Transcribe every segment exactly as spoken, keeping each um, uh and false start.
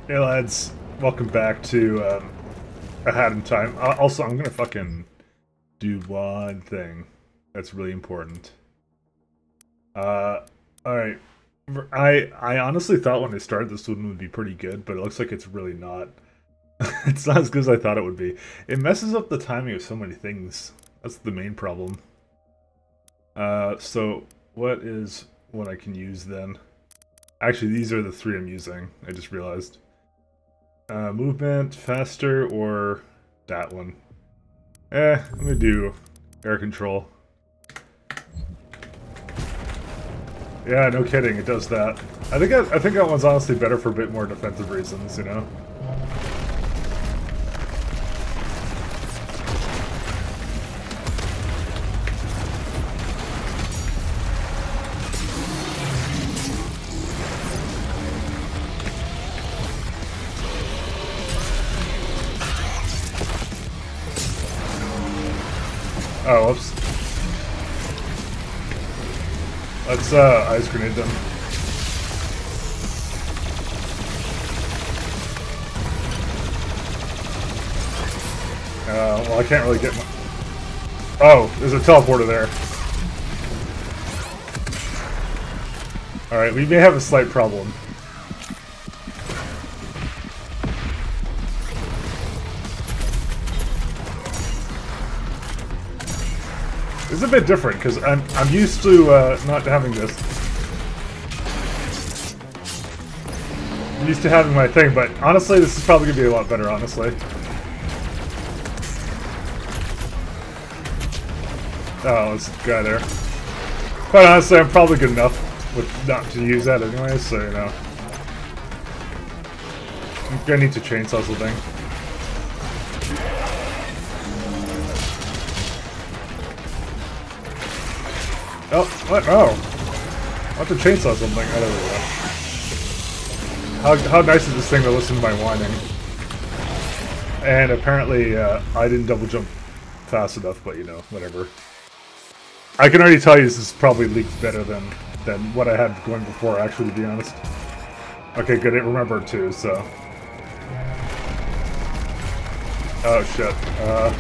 Hey lads, welcome back to um, A Hat in Time. Uh, also, I'm gonna fucking do one thing that's really important. Uh, alright. I I honestly thought when I started this one would be pretty good, but it looks like it's really not. It's not as good as I thought it would be. It messes up the timing of so many things. That's the main problem. Uh, so what is what I can use then? Actually, these are the three I'm using. I just realized. Uh, movement, faster, or that one. Eh, I'm gonna do air control. Yeah, no kidding, it does that. I think I, I think that one's honestly better for a bit more defensive reasons, you know? Oh, whoops. Let's uh, ice grenade them. Uh, well, I can't really get my... Oh, there's a teleporter there. Alright, we may have a slight problem. It's a bit different, because I'm, I'm used to uh, not having this. I'm used to having my thing, but honestly, this is probably going to be a lot better, honestly. Oh, this guy there. Quite honestly, I'm probably good enough with not to use that anyway, so, you know. I'm gonna need to chainsaw something. Oh, what? Oh. I have to chainsaw something. Oh, there we go. How, how nice is this thing to listen to my whining? And apparently, uh, I didn't double jump fast enough, but you know, whatever. I can already tell you this is probably leaked better than, than what I had going before, actually, to be honest. Okay, good. It remembered too, so. Oh, shit. Uh...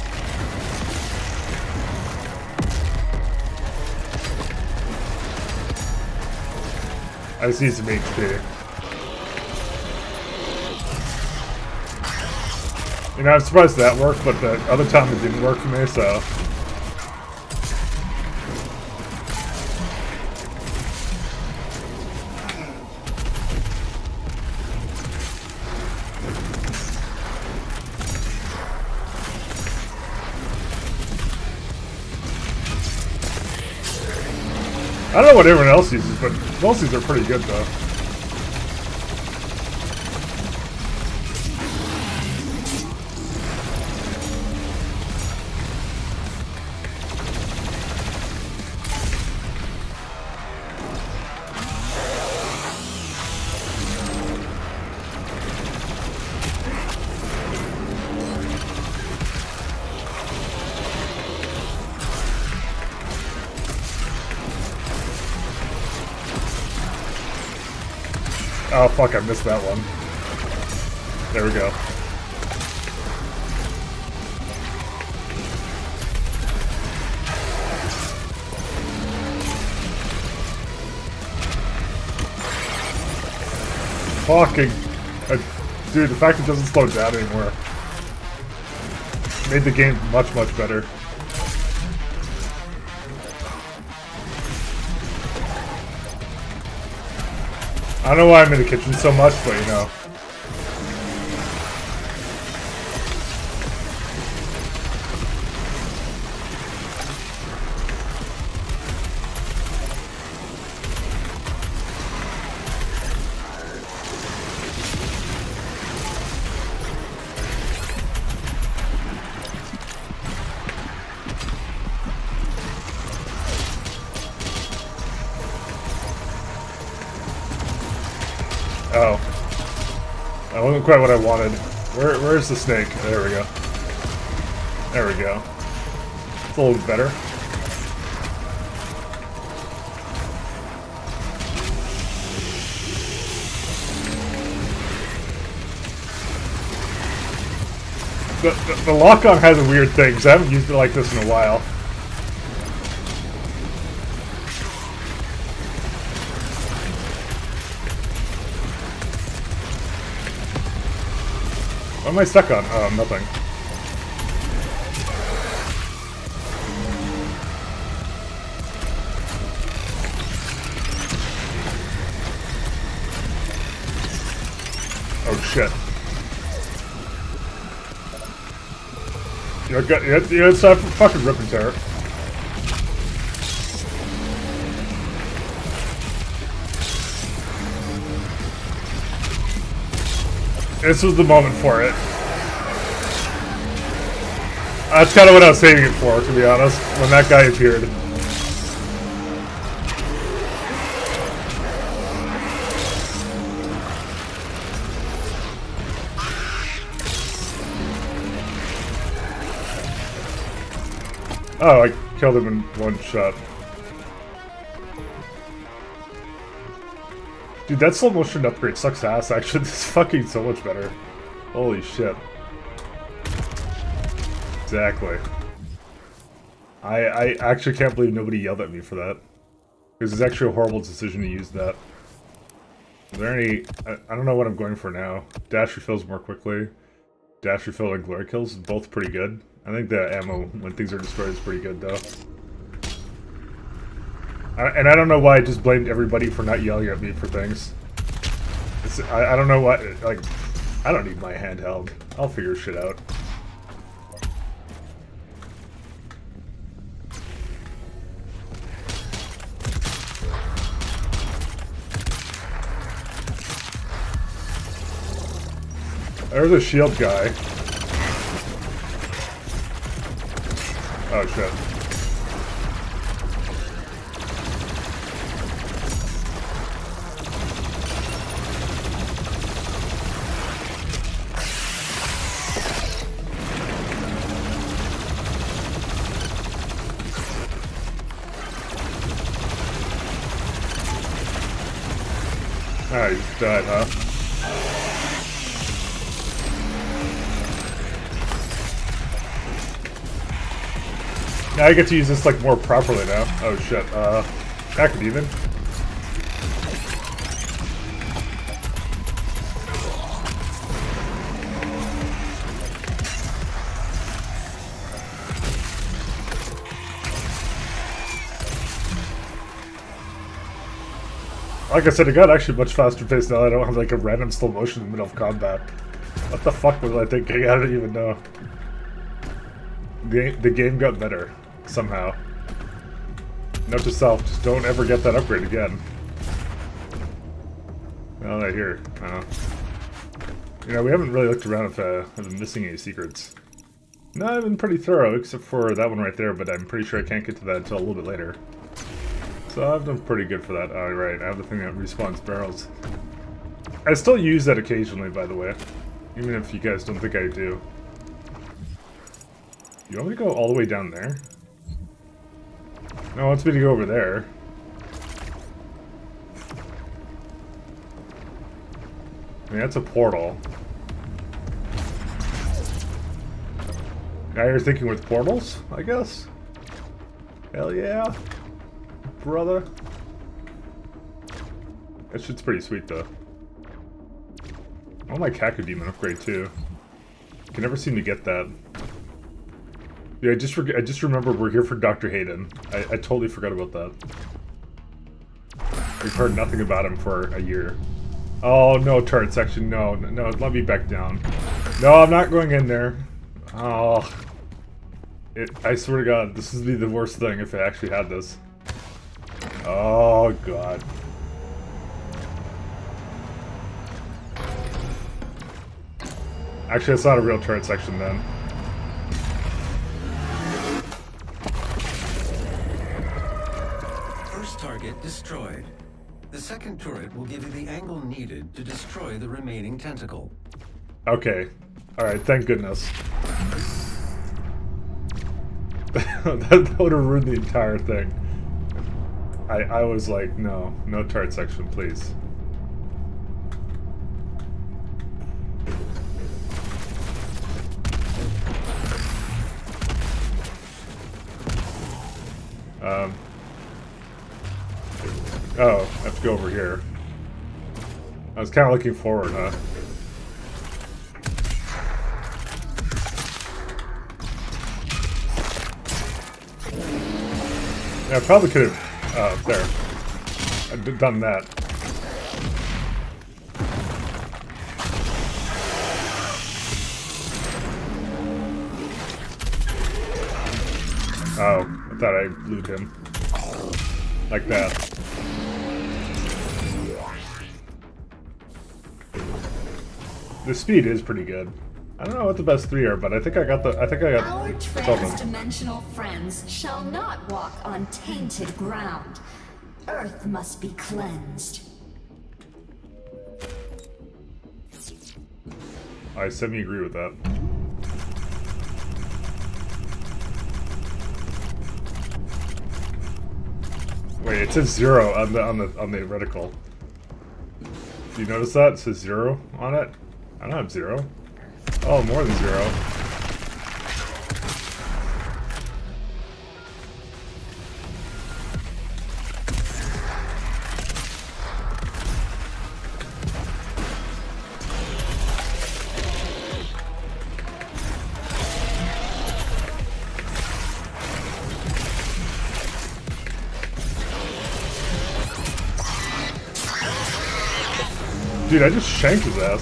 I just need some H P. You know, I'm surprised that worked, but the other time it didn't work for me, so... I don't know what everyone else uses, but most of these are pretty good, though. Oh fuck, I missed that one. There we go. Fucking... Uh, dude, the fact it doesn't slow down anymore made the game much, much better. I don't know why I'm in the kitchen so much, but you know. Oh. That wasn't quite what I wanted. Where, where's the snake? There we go. There we go. It's a little better. The, the, the lock-on has a weird thing, because I haven't used it like this in a while. What am I stuck on? Oh, nothing. Oh shit. You know, you know, it's time for fucking rip and tear. This was the moment for it. That's kind of what I was saving it for, to be honest, when that guy appeared. Oh, I killed him in one shot. Dude, that slow motion upgrade sucks ass, actually. This is fucking so much better. Holy shit. Exactly. I I actually can't believe nobody yelled at me for that. Because it's actually a horrible decision to use that. Is there any... I, I don't know what I'm going for now. Dash refills more quickly. Dash refill and glory kills, both pretty good. I think the ammo, when things are destroyed, is pretty good, though. I, and I don't know why I just blamed everybody for not yelling at me for things. It's, I, I don't know why, like, I don't need my handheld. I'll figure shit out. There's a shield guy. Oh shit. Ah, he's died, huh? Now I get to use this like more properly now. Oh shit, uh, Academon. Like I said, it got actually much faster paced now. I don't have like a random slow motion in the middle of combat. What the fuck was I thinking? I don't even know. The, the game got better. Somehow. Note to self, just don't ever get that upgrade again. Well, I hear. Uh, you know, we haven't really looked around if uh, I've been missing any secrets. No, I've been pretty thorough, except for that one right there, but I'm pretty sure I can't get to that until a little bit later. So I've done pretty good for that. Alright, I have the thing that respawns barrels. I still use that occasionally, by the way. Even if you guys don't think I do. You want me to go all the way down there? No, it wants me to go over there. I mean, that's a portal. Now you're thinking with portals, I guess? Hell yeah. Brother. That shit's pretty sweet, though. I like Academon upgrade, too. Can never seem to get that. Yeah, I just I just remembered we're here for Doctor Hayden. I, I totally forgot about that. We've heard nothing about him for a year. Oh, no turret section. No, no, no, let me back down. No, I'm not going in there. Oh. It, I swear to God, this would be the worst thing if I actually had this. Oh, God. Actually, it's not a real turret section then. Target destroyed. The second turret will give you the angle needed to destroy the remaining tentacle. Okay. Alright, thank goodness. that, that would have ruined the entire thing. I, I was like, no, no turret section, please. Um, oh, I have to go over here. I was kind of looking forward, huh? Yeah, I probably could have, uh, there. I'd done that. Oh, I thought I looted him. Like that. The speed is pretty good. I don't know what the best three are, but I think I got the. I think I got. Our trans-dimensional friends shall not walk on tainted ground. Earth must be cleansed. I semi-agree with that. Wait, it says zero on the on the on the reticle. Do you notice that? It says zero on it? I don't have zero. Oh, more than zero. Dude, I just shanked his ass.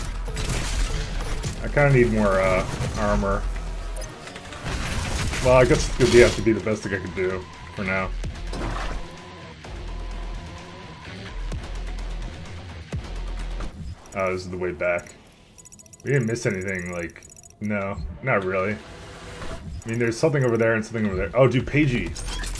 I kind of need more uh, armor. Well, I guess it's gonna have to be the best thing I can do for now. Oh, this is the way back. We didn't miss anything, like, no, not really. I mean, there's something over there and something over there. Oh, dude, Pagey.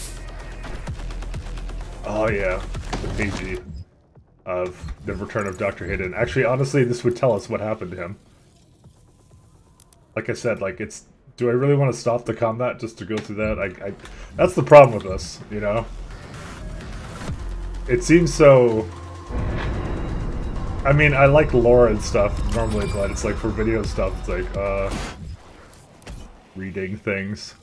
Oh, yeah, the Pagey of the Return of Doctor Hidden. Actually, honestly, this would tell us what happened to him. Like I said, like, it's... Do I really want to stop the combat just to go through that? I, I, that's the problem with this, you know? It seems so... I mean, I like lore and stuff normally, but it's like for video stuff, it's like, uh... reading things.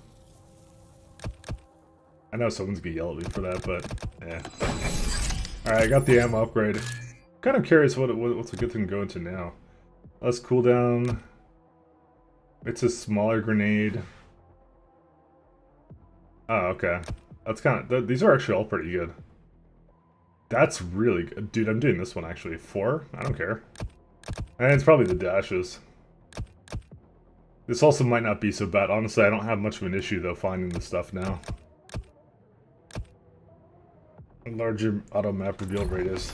I know someone's gonna yell at me for that, but, yeah. Alright, I got the ammo upgrade. Kind of curious what, what what's a good thing to go into now. Less cooldown. It's a smaller grenade. Oh, okay. That's kind of... Th these are actually all pretty good. That's really good. Dude, I'm doing this one actually. Four? I don't care. And it's probably the dashes. This also might not be so bad. Honestly, I don't have much of an issue though finding this stuff now. Larger auto map reveal radius.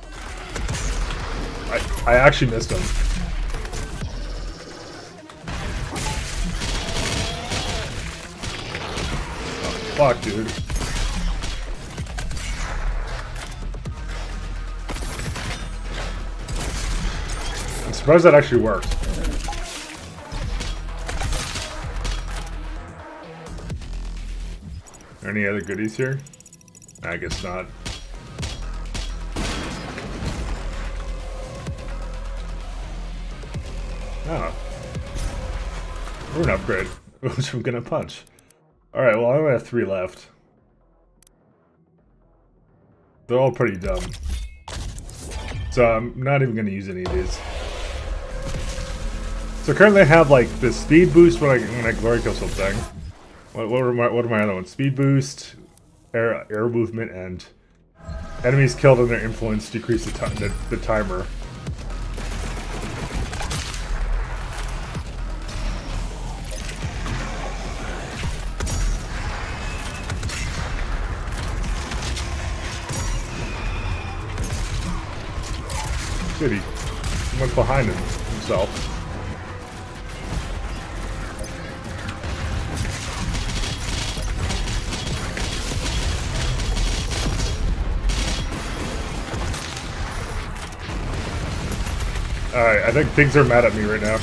I I actually missed him. Oh, fuck, dude. I'm surprised that actually worked. Are there any other goodies here? I guess not. Oh. Rune upgrade, which I'm gonna punch. Alright, well I only have three left. They're all pretty dumb. So I'm not even gonna use any of these. So currently I have like the speed boost when I when I glory kill something. What what are my what are my other ones? Speed boost, air air movement, and enemies killed and their influence decrease the time the, the timer. Shit, he went behind him himself. Alright, I think things are mad at me right now.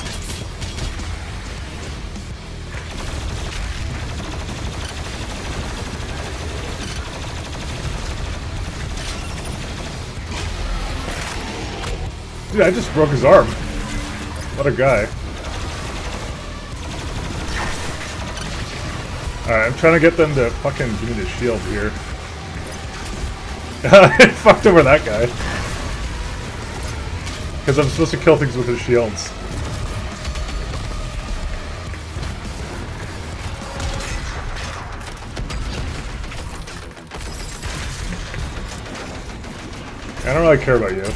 Dude, I just broke his arm. What a guy. Alright, I'm trying to get them to fucking give me the shield here. I fucked over that guy. Because I'm supposed to kill things with his shields. I don't really care about you.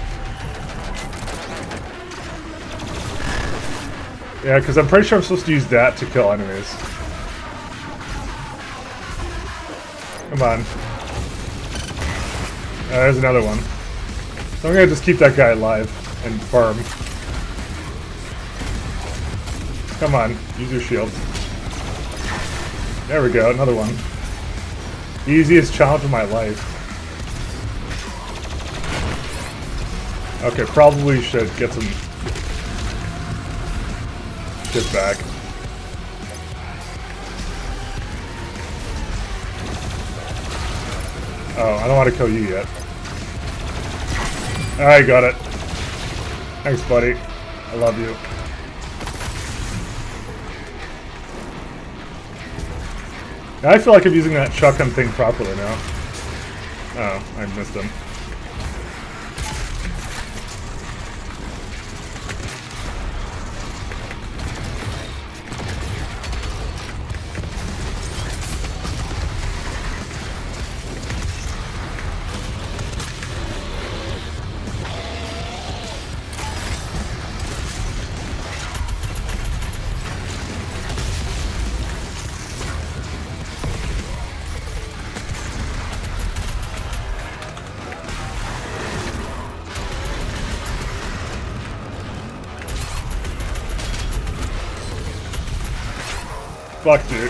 Yeah, because I'm pretty sure I'm supposed to use that to kill enemies. Come on. Uh, there's another one. So I'm gonna just keep that guy alive and farm. Come on, use your shield. There we go, another one. Easiest challenge of my life. Okay, probably should get some shit back. Oh, I don't want to kill you yet. Alright, got it. Thanks, buddy. I love you. Now I feel like I'm using that shotgun thing properly now. Oh, I missed him. Fuck, dude.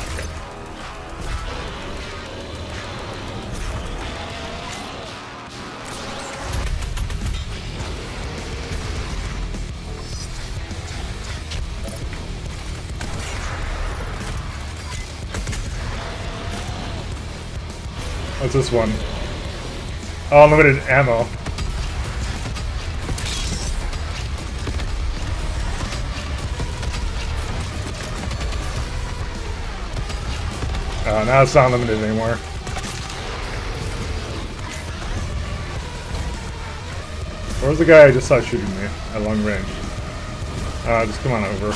What's this one? Oh, limited ammo. Oh, now it's not limited anymore. Where's the guy I just saw shooting me at long range? Uh, just come on over.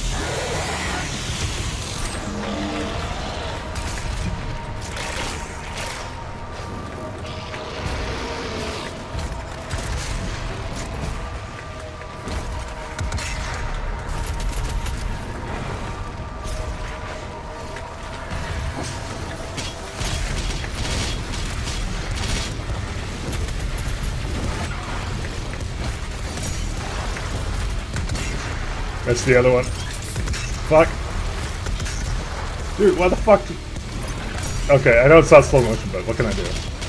That's the other one. Fuck. Dude, why the fuck? Did... Okay, I know it's not slow motion, but what can I do?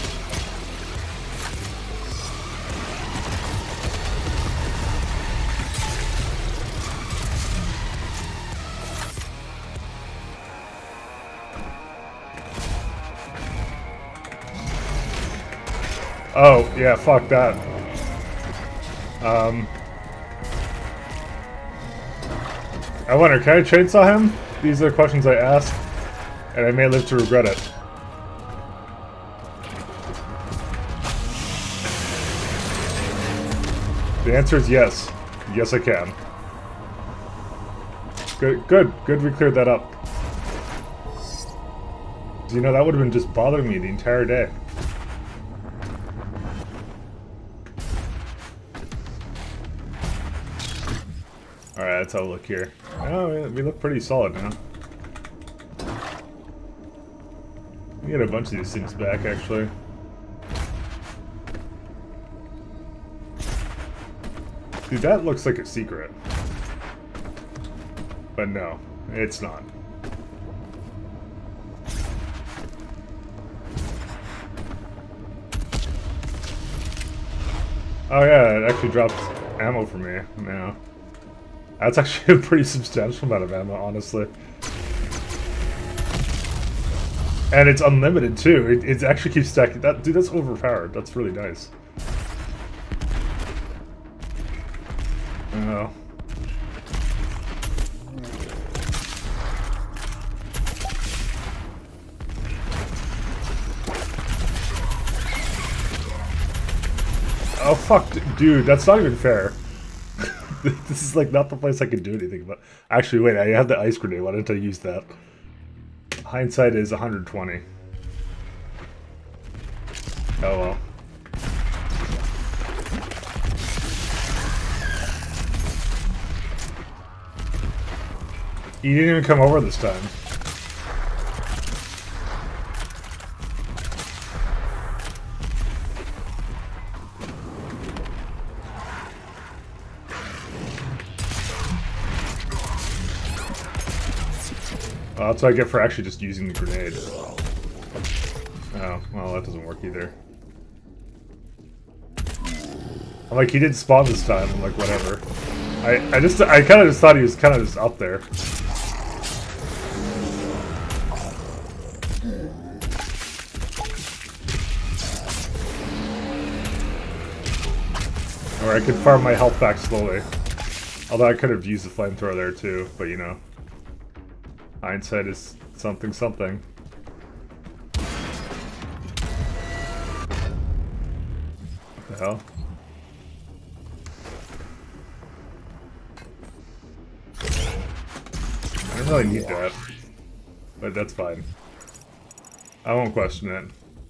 Oh, yeah, fuck that. Um... I wonder, can I chainsaw him? These are questions I ask, and I may live to regret it. The answer is yes. Yes, I can. Good, good, good we cleared that up. You know, that would have been just bothering me the entire day. Alright, let's have a look here. Oh, we look pretty solid now. We get a bunch of these things back, actually. Dude, that looks like a secret. But no, it's not. Oh yeah, it actually drops ammo for me now. That's actually a pretty substantial amount of ammo, honestly. And it's unlimited, too. It, it actually keeps stacking. That, dude, that's overpowered. That's really nice. Oh. Oh fuck, dude, that's not even fair. This is like not the place I can do anything about. Actually, wait, I have the ice grenade. Why didn't I use that? Hindsight is one hundred twenty. Oh well. He didn't even come over this time. Oh, that's what I get for actually just using the grenade. Oh, well, that doesn't work either. I'm like, he didn't spawn this time. I'm like, whatever. I, I just, I kind of just thought he was kind of just up there. Or I could farm my health back slowly. Although I could have used the flamethrower there too, but you know. Hindsight is something something. What the hell? I don't really need that. But that's fine. I won't question it.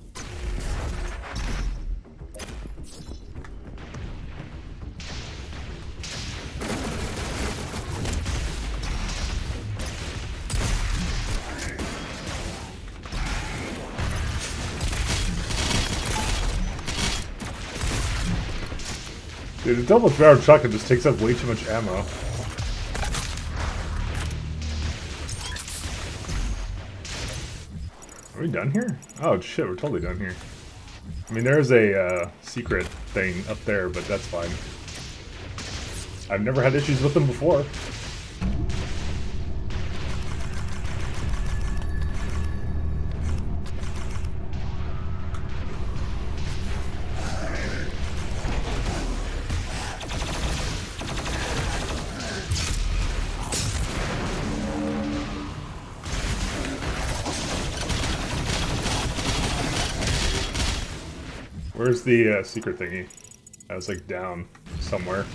Dude, the double barrel shotgun just takes up way too much ammo. Are we done here? Oh shit, we're totally done here. I mean, there's a uh, secret thing up there, but that's fine. I've never had issues with them before. Where's the uh, secret thingy? I was like down somewhere.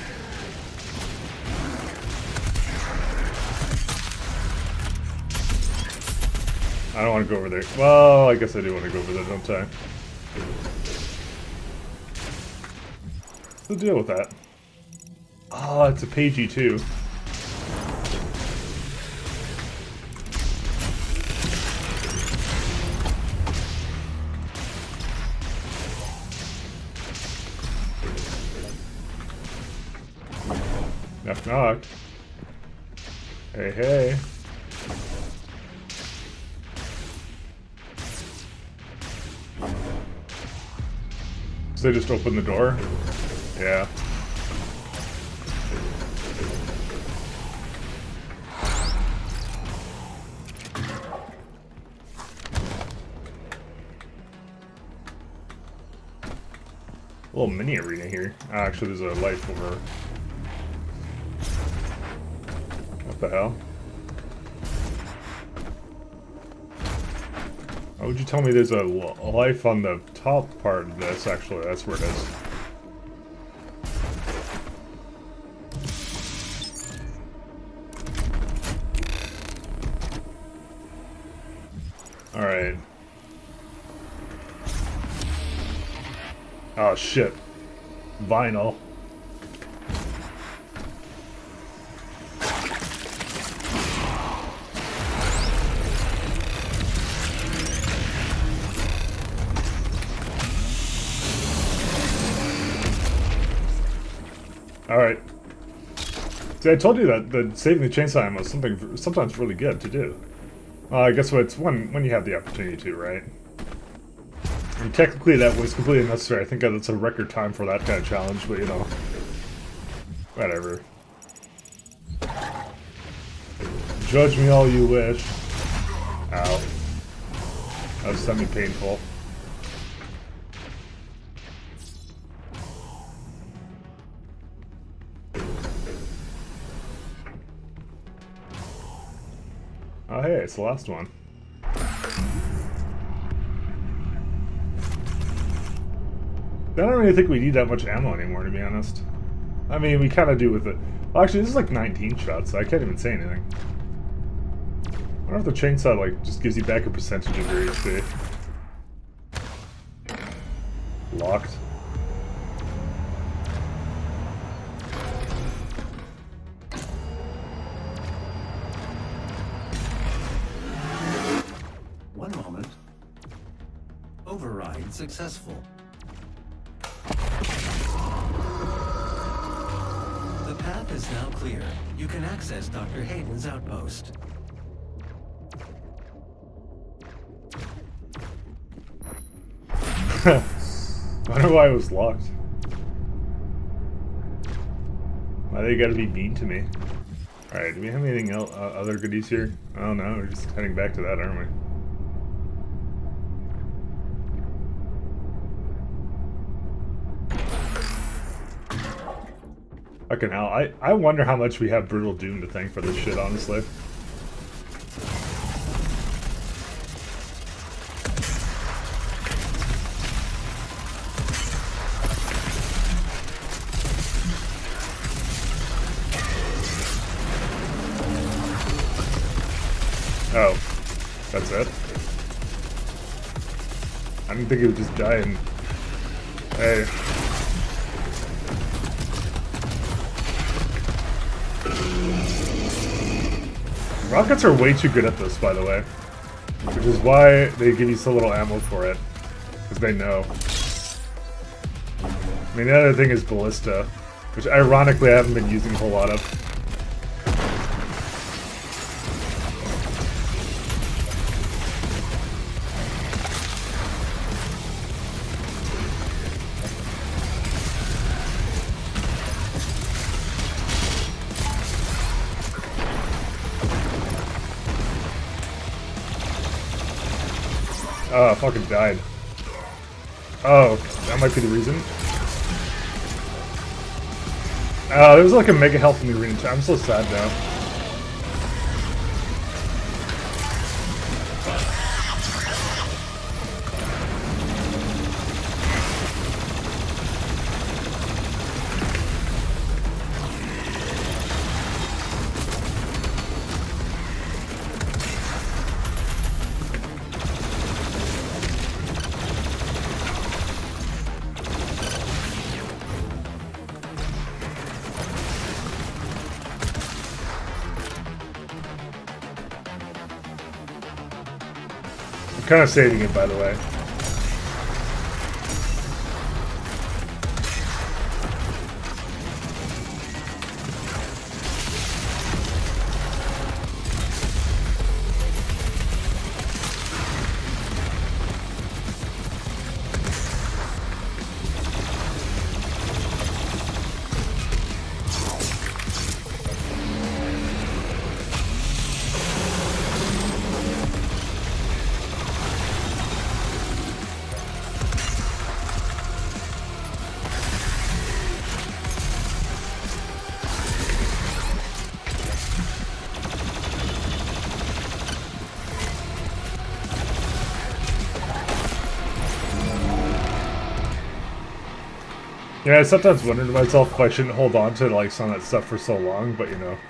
I don't want to go over there. Well, I guess I do want to go over there, don't I? What's the deal with that? Oh, it's a pagey too. Knock knock. Hey hey. So they just open the door? Yeah. A little mini arena here. Oh, actually, there's a light over. What the hell? Why would you tell me there's a, a life on the top part of this? Actually, that's where it is. Alright. Oh shit. Vinyl. Alright. See, I told you that the saving the chainsaw ammo is something sometimes really good to do. Uh, I guess what it's when when you have the opportunity to, right? I mean, technically that was completely unnecessary. I think that's a record time for that kind of challenge, but you know, whatever. Judge me all you wish. Ow. That was semi-painful. Oh hey, it's the last one. I don't really think we need that much ammo anymore, to be honest. I mean, we kind of do with it. Well, actually, this is like nineteen shots, so I can't even say anything. I wonder if the chainsaw, like, just gives you back a percentage of your H P. Locked. One moment. Override successful. The path is now clear. You can access Doctor Hayden's outpost. I wonder why it was locked. Why they gotta be mean to me? Alright, do we have anything else, uh, other goodies here? Oh no, we're just heading back to that, aren't we? Fucking hell, I, I wonder how much we have Brutal Doom to thank for this shit, honestly. Oh, that's it? I didn't think it would just die and... Hey. Rockets are way too good at this, by the way. Which is why they give you so little ammo for it. Because they know. I mean, the other thing is Ballista. Which, ironically, I haven't been using a whole lot of. Oh, I fucking died. Oh, that might be the reason. Oh, there was like a mega health in the arena too. I'm so sad now. Kind of saving it, by the way. Yeah, I sometimes wonder to myself if I shouldn't hold on to like some of that stuff for so long, but you know.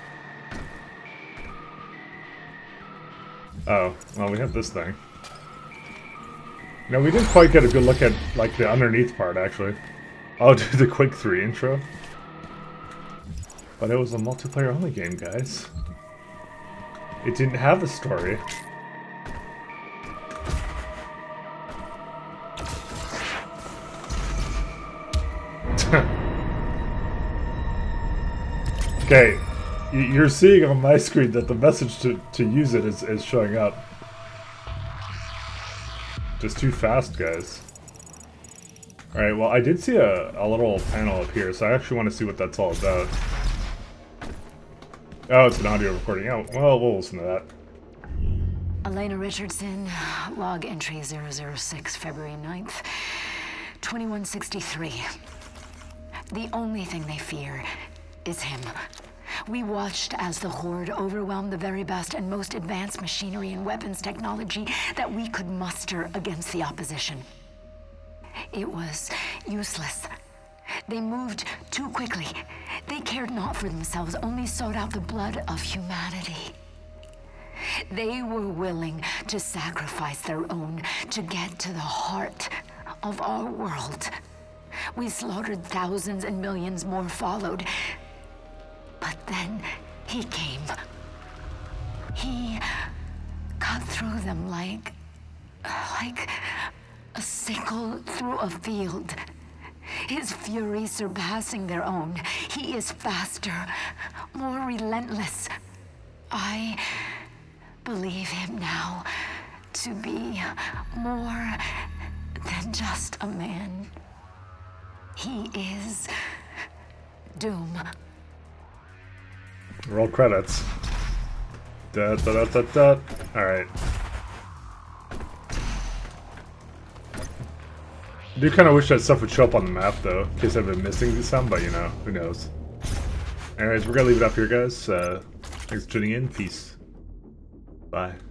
Oh, well, we have this thing. No, we didn't quite get a good look at like the underneath part, actually. I'll do the Quake three intro. But it was a multiplayer-only game, guys. It didn't have a story. Okay, you're seeing on my screen that the message to, to use it is, is showing up. Just too fast, guys. Alright, well, I did see a, a little panel up here, so I actually want to see what that's all about. Oh, it's an audio recording. Oh, well, we'll listen to that. Elena Richardson, log entry zero zero six, February ninth, twenty-one sixty-three. The only thing they fear is him. We watched as the Horde overwhelmed the very best and most advanced machinery and weapons technology that we could muster against the opposition. It was useless. They moved too quickly. They cared not for themselves, only sought out the blood of humanity. They were willing to sacrifice their own to get to the heart of our world. We slaughtered thousands and millions more followed. But then he came. He cut through them like... like a sickle through a field. His fury surpassing their own. He is faster, more relentless. I believe him now to be more than just a man. He is Doom. Roll credits. Da da da da da. Alright. I do kind of wish that stuff would show up on the map, though, in case I've been missing some, but you know, who knows. Anyways, we're gonna leave it up here, guys. Uh, thanks for tuning in. Peace. Bye.